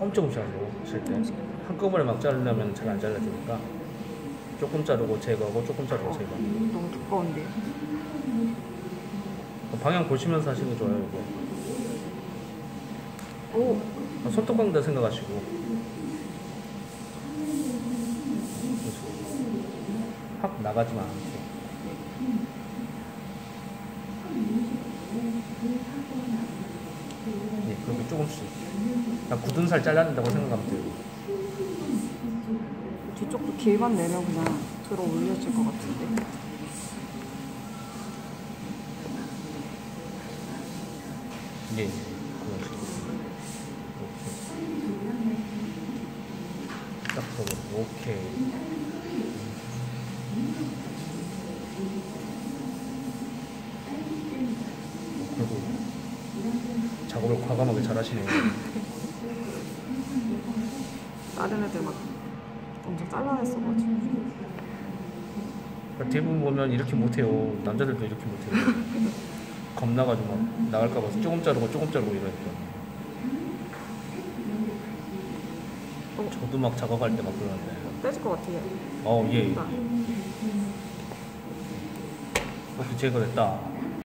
조금씩 하고 칠 때 한꺼번에 막 자르려면 잘 안 잘라지니까 조금 자르고 제거하고 조금 자르고 제거하고. 너무 두꺼운데. 방향 보시면서 하시는 게 좋아요. 이거. 오! 손톱 깎는다 생각하시고 확 나가지만 않게. 네, 그렇게 조금씩 그냥 굳은 살 잘라낸다고 생각하면 돼요. 뒤쪽도 길만 내면 그냥 들어 올려질 것 같은데. 예, 그런 식으로. 딱 접어. 오케이. 그리고 작업을 과감하게 잘 하시네요. 다른 애들 막 엄청 잘라냈어가지고. 대부분 보면 이렇게 못해요. 남자들도 이렇게 못해요. 겁나가지고 막 나갈까봐 조금 자르고 이러니까. 저도 막 작업할 때 막 그러는데. 떼질 것 같아. 예. 오케이, 제거됐다.